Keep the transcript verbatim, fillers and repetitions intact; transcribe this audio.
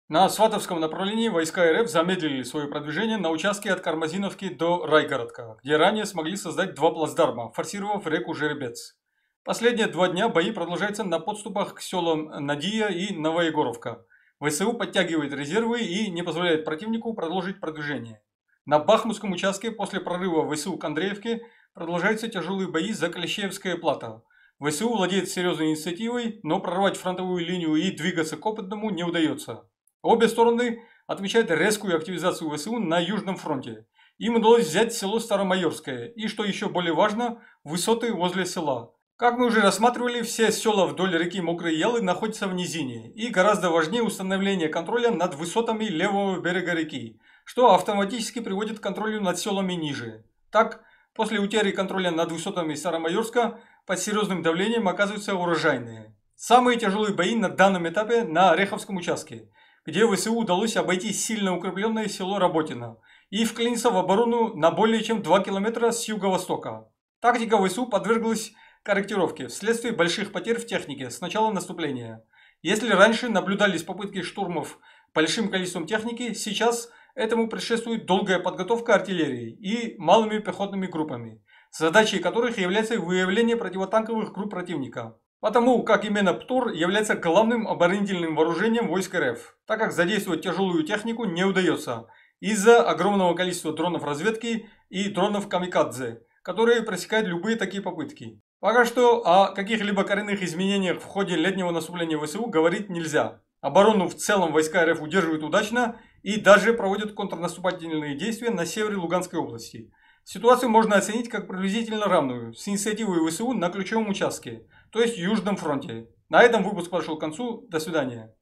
На Сватовском направлении войска РФ замедлили свое продвижение на участке от Кармазиновки до Райгородка, где ранее смогли создать два плацдарма, форсировав реку Жеребец. Последние два дня бои продолжаются на подступах к селам Надия и Новоегоровка. ВСУ подтягивает резервы и не позволяет противнику продолжить продвижение. На Бахмутском участке после прорыва ВСУ к Андреевке продолжаются тяжелые бои за Клещеевское плато. ВСУ владеет серьезной инициативой, но прорвать фронтовую линию и двигаться к Опытному не удается. Обе стороны отмечают резкую активизацию ВСУ на Южном фронте. Им удалось взять село Старомайорское и, что еще более важно, высоты возле села. Как мы уже рассматривали, все села вдоль реки Мокрые Ялы находятся в низине, и гораздо важнее установление контроля над высотами левого берега реки, что автоматически приводит к контролю над селами ниже. Так, после утери контроля над высотами Старомайорска под серьезным давлением оказываются урожайные. Самые тяжелые бои на данном этапе на Ореховском участке, где ВСУ удалось обойти сильно укрепленное село Работино и вклиниться в оборону на более чем два километра с юго-востока. Тактика ВСУ подверглась корректировке вследствие больших потерь в технике с начала наступления. Если раньше наблюдались попытки штурмов большим количеством техники, сейчас этому предшествует долгая подготовка артиллерии и малыми пехотными группами, задачей которых является выявление противотанковых групп противника. Потому как именно ПТУР является главным оборонительным вооружением войск РФ, так как задействовать тяжелую технику не удается из-за огромного количества дронов разведки и дронов камикадзе, которые пресекают любые такие попытки. Пока что о каких-либо коренных изменениях в ходе летнего наступления ВСУ говорить нельзя. Оборону в целом войска РФ удерживают удачно и даже проводят контрнаступательные действия на севере Луганской области. Ситуацию можно оценить как приблизительно равную с инициативой ВСУ на ключевом участке, то есть Южном фронте. На этом выпуск подошел к концу. До свидания.